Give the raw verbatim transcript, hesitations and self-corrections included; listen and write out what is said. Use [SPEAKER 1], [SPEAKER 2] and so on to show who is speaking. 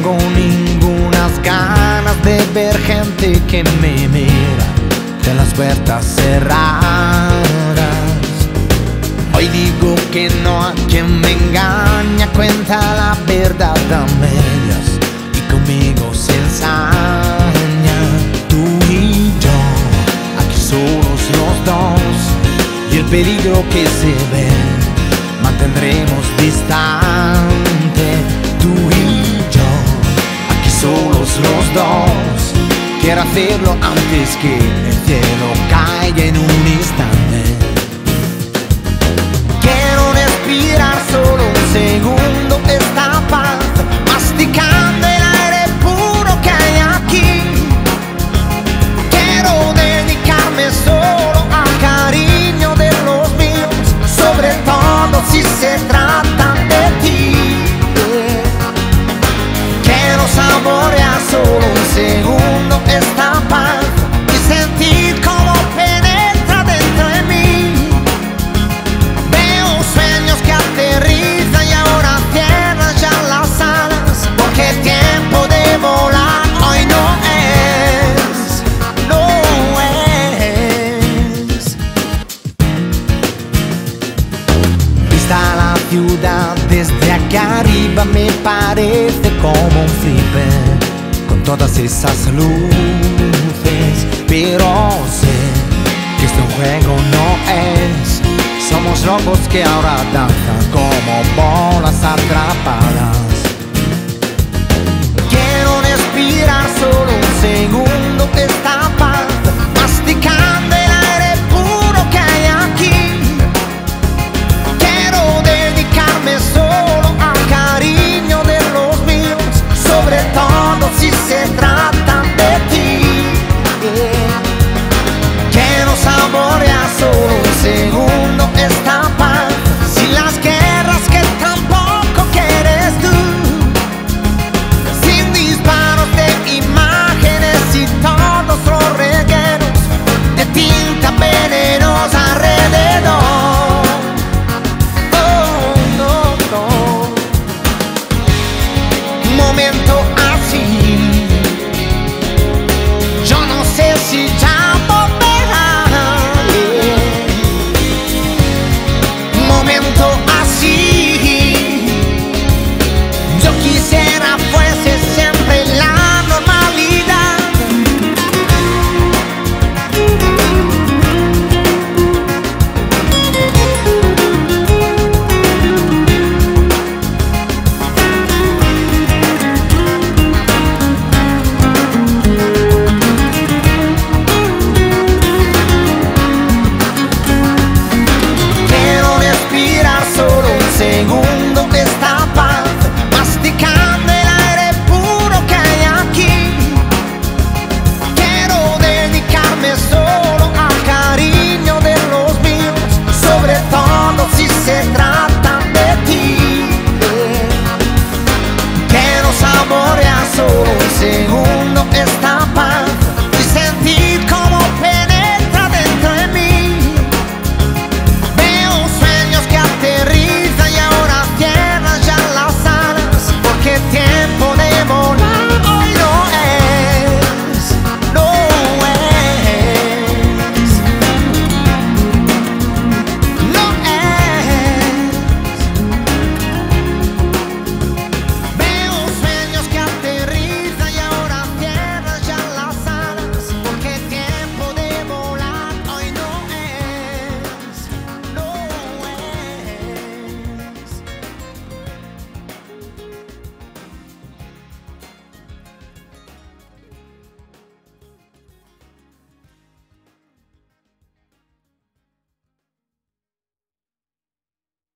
[SPEAKER 1] tengo ningunas ganas de ver gente que me mira de las puertas cerradas. Hoy digo que no a quien me engaña, cuenta la verdad a medias y conmigo se ensaña. Tú y yo, aquí solos los dos, y el peligro que se ve mantendremos distante. Tú y yo, aquí solos los dos, quiero hacerlo antes que el cielo caiga en un instante. Quiero respirar solo un segundo esta paz, masticando el aire puro que hay aquí. Quiero dedicarme solo al cariño de los míos, sobre todo si se trata de ti. Quiero saborear solo un segundo esta paz y sentir cómo penetra dentro de mí. Veo sueños que aterrizan y ahora cierran ya las alas, porque el tiempo de volar hoy no es, no es. Vista la ciudad desde acá arriba me parece como un flipper, con todas esas luces, pero sé que este un juego no es. Somos lobos que ahora danzan como bolas atrapadas. Quiero respirar solo un segundo esta paz, masticando el aire puro que hay aquí. Quiero dedicarme solo al cariño de los míos, sobre todo si se trata de ti. Quiero saborear solo un segundo esta paz, sin las guerras que tampoco quieres tú, sin disparos de imágenes y todos los regueros de tinta venenosa alrededor. Oh, no, no. Un momento así, yo no sé si ya